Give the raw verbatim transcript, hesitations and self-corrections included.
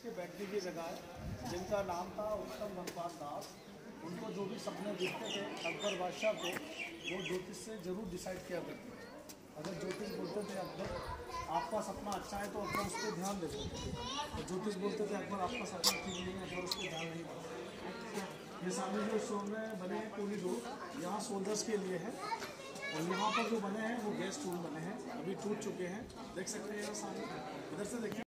के बैठने की जगह है, जिनका नाम था उत्तम भगवान दास। उनको जो भी सपने दिखते थे अकबर बादशाह को, वो ज्योतिष से ज़रूर डिसाइड किया करते थे। अगर ज्योतिष बोलते थे अकबर आपका सपना अच्छा है तो अकबर उस पर ध्यान देते थे, तो ज्योतिष बोलते थे अकबर आपका सपना ठीक नहीं है, अकबर उस पर ध्यान नहीं देते। ये सामने जो शो में बने हैं कॉरिडोर, यहाँ सोल्जर्स के लिए है, और यहाँ पर जो बने हैं वो गेस्ट रूम बने हैं, अभी टूट चुके हैं, देख सकते हैं यहाँ सामने। इधर से देखिए।